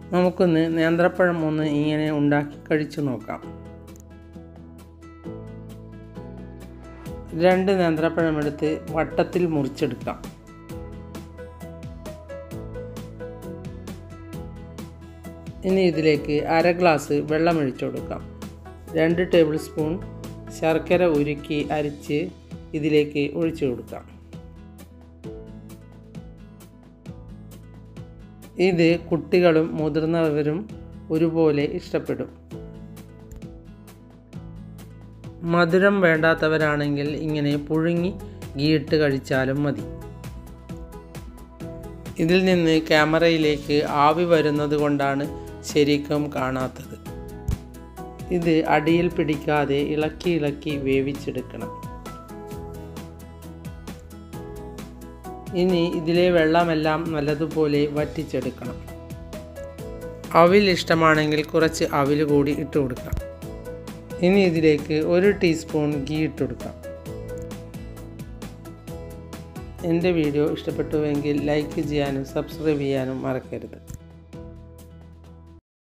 നമുക്കൊന്ന് നേന്ത്രപ്പഴം ഒന്ന് ഇങ്ങനെ ഉണ്ടാക്കി കഴിച്ചു നോക്കാം. 2 നേന്ത്രപ്പഴം എടുത്ത് വട്ടത്തിൽ മുറിച്ചെടുക്കാം. ഇനി ഇതിലേക്ക് 1/2 ഗ്ലാസ് വെള്ളം ഒഴിച്ചു കൊടുക്കാം. 2 ടേബിൾ സ്പൂൺ ശർക്കര ഉരുക്കി അരിച്ച് ഇതിലേക്ക് ഒഴിച്ചു കൊടുക്കാം. ഇത് കുട്ടികളും മുതിർന്നവരും ഒരുപോലെ ഇഷ്ടപ്പെടും. മധുരം വേണ്ടാത്തവരാണെങ്കിൽ ഇങ്ങനെ പുഴുങ്ങി ഗീയിട്ട് കഴിച്ചാലും മതി. ഇതിൽ നിന്ന് ക്യാമറയിലേക്ക് ആവി വരുന്നത് കൊണ്ടാണ് ശരിക്കും കാണാത്തത്. ഇത് അടിയിൽ പിടിക്കാതെ ഇളക്കി വേവിച്ചെടുക്കണം. ഇനി ഇതിലെ വെള്ളമെല്ലാം നല്ലതുപോലെ വറ്റിച്ചെടുക്കണം. അവിൽ ഇഷ്ടമാണെങ്കിൽ കുറച്ച് അവിൽ കൂടി ഇട്ട് കൊടുക്കാം. ഇനി ഇതിലേക്ക് 1 ടീസ്പൂൺ ഗീ ഇട്ട് കൊടുക്കാം. എൻ്റെ വീഡിയോ ഇഷ്ടപ്പെട്ടുവെങ്കിൽ ലൈക്ക് ചെയ്യാനും സബ്സ്ക്രൈബ് ചെയ്യാനും മറക്കരുത്.